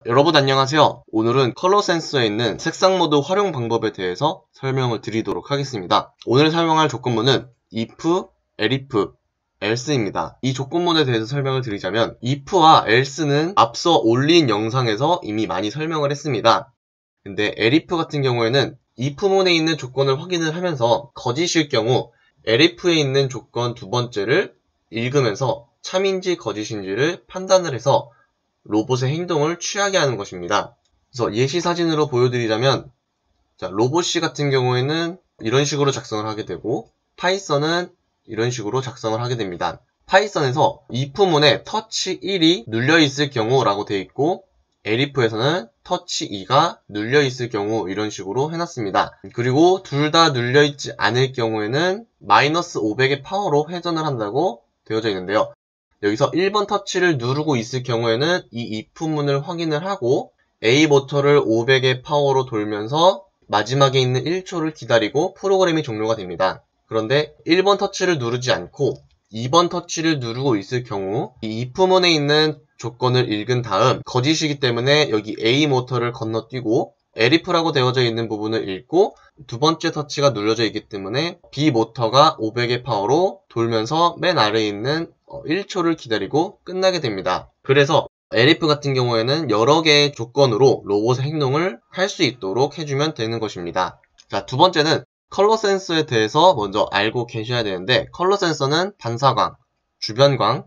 여러분 안녕하세요. 오늘은 컬러 센서에 있는 색상 모드 활용 방법에 대해서 설명을 드리도록 하겠습니다. 오늘 사용할 조건문은 if, elif, else입니다. 이 조건문에 대해서 설명을 드리자면 if와 else는 앞서 올린 영상에서 이미 많이 설명을 했습니다. 근데 elif 같은 경우에는 if문에 있는 조건을 확인을 하면서 거짓일 경우 elif에 있는 조건 두 번째를 읽으면서 참인지 거짓인지를 판단을 해서 로봇의 행동을 취하게 하는 것입니다. 그래서 예시 사진으로 보여드리자면 로봇C 같은 경우에는 이런 식으로 작성을 하게 되고 파이썬은 이런 식으로 작성을 하게 됩니다. 파이썬에서 if문에 touch 1이 눌려있을 경우라고 되어 있고 elif에서는 touch 2가 눌려있을 경우 이런 식으로 해놨습니다. 그리고 둘 다 눌려있지 않을 경우에는 마이너스 500의 파워로 회전을 한다고 되어져 있는데요. 여기서 1번 터치를 누르고 있을 경우에는 이 if문을 확인을 하고 A 모터를 500의 파워로 돌면서 마지막에 있는 1초를 기다리고 프로그램이 종료가 됩니다. 그런데 1번 터치를 누르지 않고 2번 터치를 누르고 있을 경우 이 if문에 있는 조건을 읽은 다음 거짓이기 때문에 여기 A 모터를 건너뛰고 elif라고 되어져 있는 부분을 읽고 두 번째 터치가 눌려져 있기 때문에 B 모터가 500의 파워로 돌면서 맨 아래에 있는 1초를 기다리고 끝나게 됩니다. 그래서 elif 같은 경우에는 여러 개의 조건으로 로봇의 행동을 할 수 있도록 해주면 되는 것입니다. 자, 두 번째는 컬러 센서에 대해서 먼저 알고 계셔야 되는데 컬러 센서는 반사광, 주변광,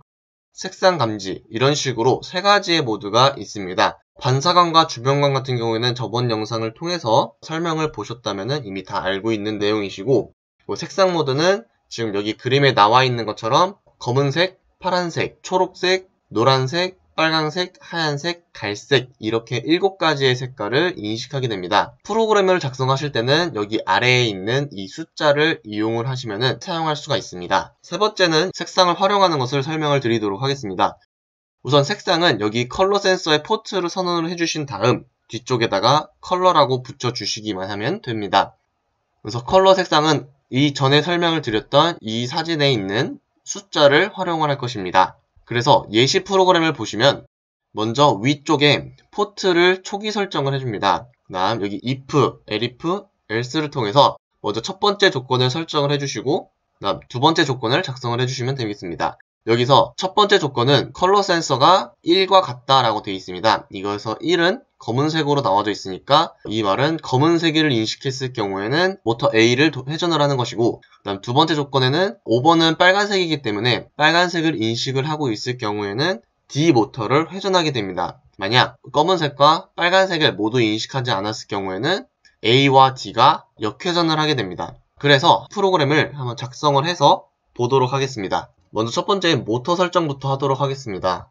색상 감지 이런 식으로 세 가지의 모드가 있습니다. 반사광과 주변광 같은 경우에는 저번 영상을 통해서 설명을 보셨다면 이미 다 알고 있는 내용이시고 색상 모드는 지금 여기 그림에 나와 있는 것처럼 검은색, 파란색, 초록색, 노란색, 빨간색, 하얀색, 갈색 이렇게 7가지의 색깔을 인식하게 됩니다. 프로그램을 작성하실 때는 여기 아래에 있는 이 숫자를 이용을 하시면 사용할 수가 있습니다. 세 번째는 색상을 활용하는 것을 설명을 드리도록 하겠습니다. 우선 색상은 여기 컬러 센서의 포트를 선언을 해주신 다음 뒤쪽에다가 컬러라고 붙여주시기만 하면 됩니다. 그래서 컬러 색상은 이전에 설명을 드렸던 이 사진에 있는 숫자를 활용을 할 것입니다. 그래서 예시 프로그램을 보시면 먼저 위쪽에 포트를 초기 설정을 해줍니다. 그 다음 여기 if, elif, else를 통해서 먼저 첫 번째 조건을 설정을 해주시고 그 다음 두 번째 조건을 작성을 해주시면 되겠습니다. 여기서 첫 번째 조건은 컬러 센서가 1과 같다라고 되어 있습니다. 이거에서 1은 검은색으로 나와져 있으니까 이 말은 검은색을 인식했을 경우에는 모터 A를 회전을 하는 것이고 그 다음 두 번째 조건에는 5번은 빨간색이기 때문에 빨간색을 인식을 하고 있을 경우에는 D 모터를 회전하게 됩니다. 만약 검은색과 빨간색을 모두 인식하지 않았을 경우에는 A와 D가 역회전을 하게 됩니다. 그래서 프로그램을 한번 작성을 해서 보도록 하겠습니다. 먼저 첫 번째 모터 설정부터 하도록 하겠습니다.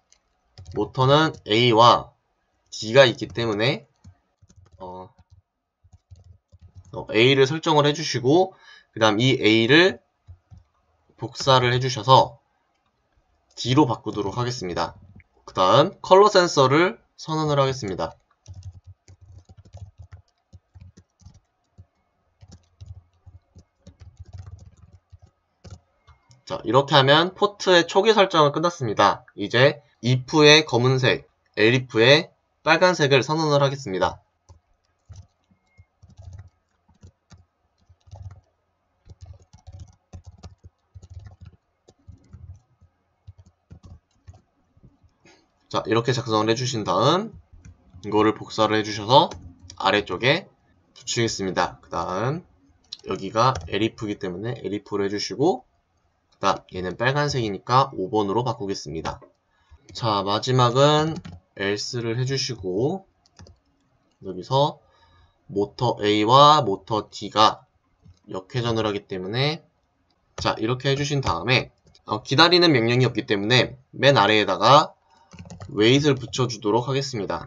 모터는 A와 D가 있기 때문에 A를 설정을 해주시고 그 다음 이 A를 복사를 해주셔서 D로 바꾸도록 하겠습니다. 그 다음 컬러 센서를 선언을 하겠습니다. 자, 이렇게 하면 포트의 초기 설정은 끝났습니다. 이제 if의 검은색, elif의 빨간색을 선언을 하겠습니다. 자, 이렇게 작성을 해주신 다음 이거를 복사를 해주셔서 아래쪽에 붙이겠습니다. 그 다음 여기가 elif이기 때문에 elif로 해주시고 그 다음 얘는 빨간색이니까 5번으로 바꾸겠습니다. 자, 마지막은 else를 해주시고 여기서 모터 A와 모터 D가 역회전을 하기 때문에 자, 이렇게 해주신 다음에 기다리는 명령이 없기 때문에 맨 아래에다가 wait을 붙여주도록 하겠습니다.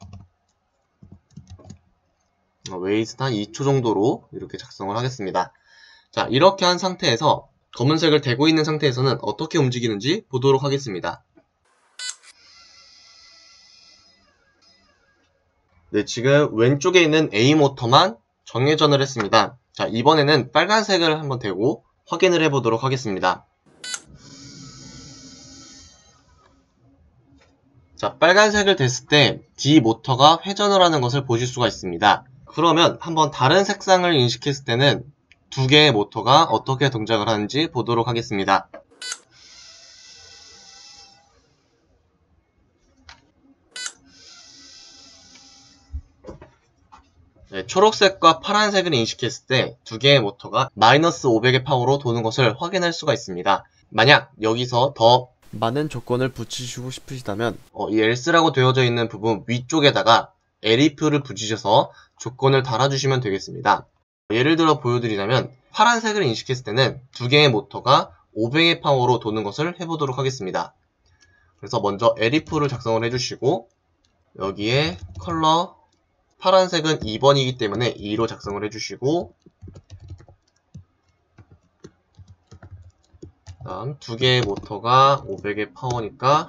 wait는 한 2초 정도로 이렇게 작성을 하겠습니다. 자, 이렇게 한 상태에서 검은색을 대고 있는 상태에서는 어떻게 움직이는지 보도록 하겠습니다. 네, 지금 왼쪽에 있는 A 모터만 정회전을 했습니다. 자, 이번에는 빨간색을 한번 대고 확인을 해보도록 하겠습니다. 자, 빨간색을 댔을 때 D 모터가 회전을 하는 것을 보실 수가 있습니다. 그러면 한번 다른 색상을 인식했을 때는 두 개의 모터가 어떻게 동작을 하는지 보도록 하겠습니다. 네, 초록색과 파란색을 인식했을 때 두 개의 모터가 마이너스 500의 파워로 도는 것을 확인할 수가 있습니다. 만약 여기서 더 많은 조건을 붙이시고 싶으시다면 이 else라고 되어져 있는 부분 위쪽에다가 elif를 붙이셔서 조건을 달아주시면 되겠습니다. 예를 들어 보여드리자면 파란색을 인식했을 때는 두 개의 모터가 500의 파워로 도는 것을 해보도록 하겠습니다. 그래서 먼저 elif를 작성을 해주시고 여기에 컬러 파란색은 2번이기 때문에 2로 작성을 해주시고 다음 두 개의 모터가 500의 파워니까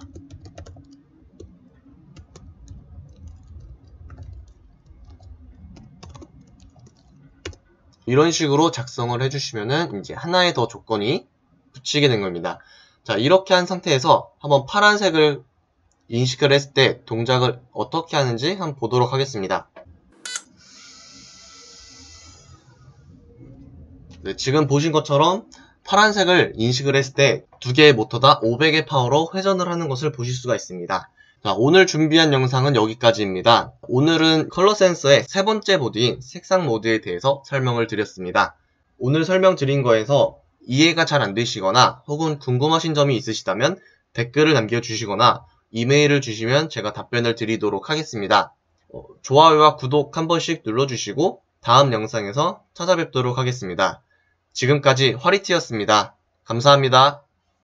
이런 식으로 작성을 해주시면은 이제 하나의 더 조건이 붙이게 된 겁니다. 자, 이렇게 한 상태에서 한번 파란색을 인식을 했을 때 동작을 어떻게 하는지 한번 보도록 하겠습니다. 네, 지금 보신 것처럼 파란색을 인식을 했을 때 두 개의 모터 다 500의 파워로 회전을 하는 것을 보실 수가 있습니다. 자, 오늘 준비한 영상은 여기까지입니다. 오늘은 컬러 센서의 세 번째 모드인 색상 모드에 대해서 설명을 드렸습니다. 오늘 설명드린 거에서 이해가 잘 안 되시거나 혹은 궁금하신 점이 있으시다면 댓글을 남겨주시거나 이메일을 주시면 제가 답변을 드리도록 하겠습니다. 좋아요와 구독 한 번씩 눌러주시고 다음 영상에서 찾아뵙도록 하겠습니다. 지금까지 화리티였습니다. 감사합니다.